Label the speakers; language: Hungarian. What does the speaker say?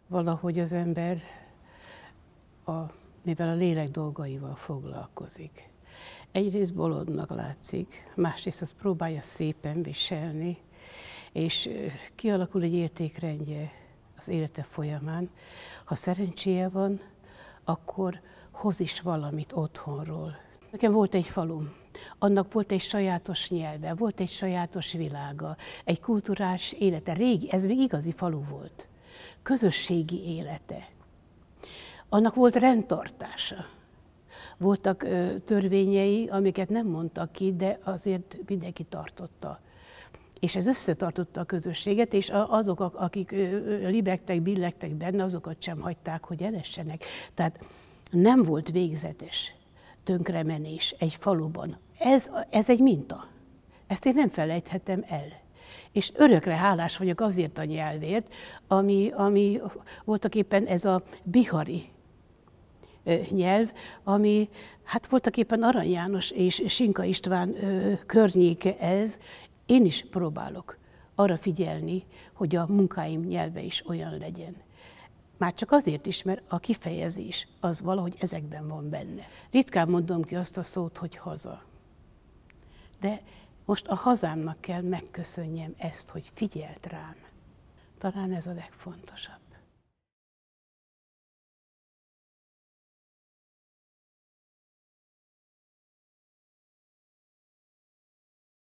Speaker 1: valahogy az ember, mivel a lélek dolgaival foglalkozik. Egyrészt bolondnak látszik, másrészt azt próbálja szépen viselni, és kialakul egy értékrendje az élete folyamán. Ha szerencséje van, akkor hoz is valamit otthonról. Nekem volt egy falum, annak volt egy sajátos nyelve, volt egy sajátos világa, egy kulturális élete, régi, ez még igazi falu volt, közösségi élete. Annak volt rendtartása. Voltak törvényei, amiket nem mondtak ki, de azért mindenki tartotta. És ez összetartotta a közösséget, és azok, akik libegtek, billegtek benne, azokat sem hagyták, hogy elessenek. Tehát nem volt végzetes tönkremenés egy faluban. Ez egy minta. Ezt én nem felejthetem el. És örökre hálás vagyok azért a nyelvért, ami voltaképpen ez a bihari nyelv, ami hát voltaképpen Arany János és Sinka István környéke ez. Én is próbálok arra figyelni, hogy a munkáim nyelve is olyan legyen. Már csak azért is, mert a kifejezés az valahogy ezekben van benne. Ritkán mondom ki azt a szót, hogy haza. De most a hazámnak kell megköszönjem ezt, hogy figyelt rám. Talán ez a legfontosabb.